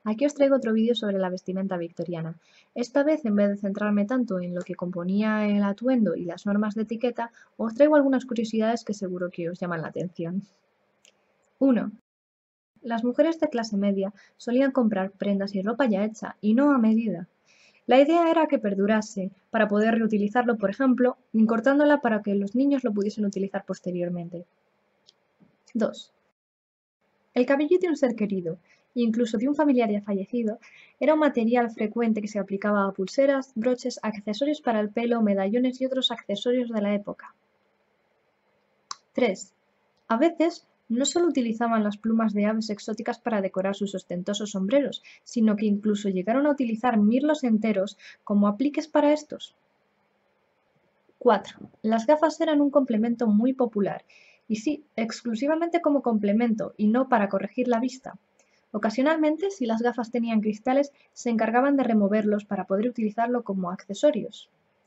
Aquí os traigo otro vídeo sobre la vestimenta victoriana. Esta vez, en vez de centrarme tanto en lo que componía el atuendo y las normas de etiqueta, os traigo algunas curiosidades que seguro que os llaman la atención. 1. Las mujeres de clase media solían comprar prendas y ropa ya hecha, y no a medida. La idea era que perdurase, para poder reutilizarlo, por ejemplo, cortándola para que los niños lo pudiesen utilizar posteriormente. 2. El cabello de un ser querido, incluso de un familiar ya fallecido, era un material frecuente que se aplicaba a pulseras, broches, accesorios para el pelo, medallones y otros accesorios de la época. 3. A veces, no solo utilizaban las plumas de aves exóticas para decorar sus ostentosos sombreros, sino que incluso llegaron a utilizar mirlos enteros como apliques para estos. 4. Las gafas eran un complemento muy popular, y sí, exclusivamente como complemento y no para corregir la vista. Ocasionalmente, si las gafas tenían cristales, se encargaban de removerlos para poder utilizarlo como accesorios.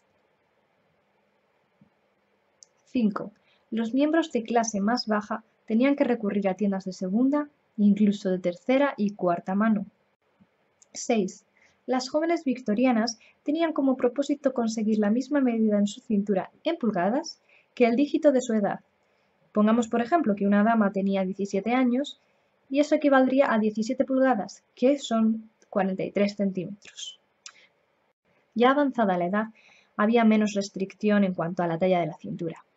5. Los miembros de clase más baja tenían que recurrir a tiendas de segunda, incluso de tercera y cuarta mano. 6. Las jóvenes victorianas tenían como propósito conseguir la misma medida en su cintura en pulgadas que el dígito de su edad. Pongamos por ejemplo que una dama tenía 17 años y eso equivaldría a 17 pulgadas, que son 43 centímetros. Ya avanzada la edad, había menos restricción en cuanto a la talla de la cintura.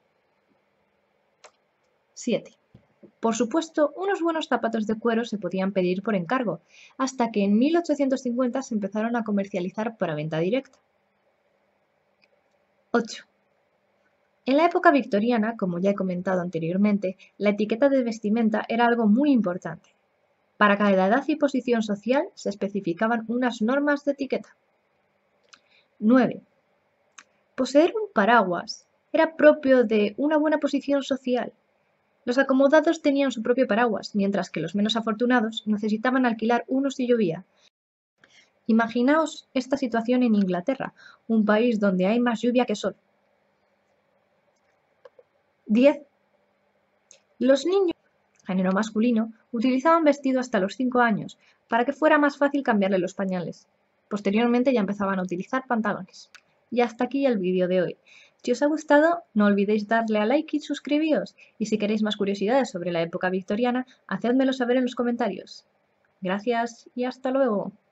7. Por supuesto, unos buenos zapatos de cuero se podían pedir por encargo, hasta que en 1850 se empezaron a comercializar para venta directa. 8. En la época victoriana, como ya he comentado anteriormente, la etiqueta de vestimenta era algo muy importante. Para cada edad y posición social se especificaban unas normas de etiqueta. 9. Poseer un paraguas era propio de una buena posición social. Los acomodados tenían su propio paraguas, mientras que los menos afortunados necesitaban alquilar uno si llovía. Imaginaos esta situación en Inglaterra, un país donde hay más lluvia que sol. 10. Los niños, género masculino, utilizaban vestido hasta los 5 años, para que fuera más fácil cambiarle los pañales. Posteriormente ya empezaban a utilizar pantalones. Y hasta aquí el vídeo de hoy. Si os ha gustado, no olvidéis darle a like y suscribíos. Y si queréis más curiosidades sobre la época victoriana, hacedmelo saber en los comentarios. Gracias y hasta luego.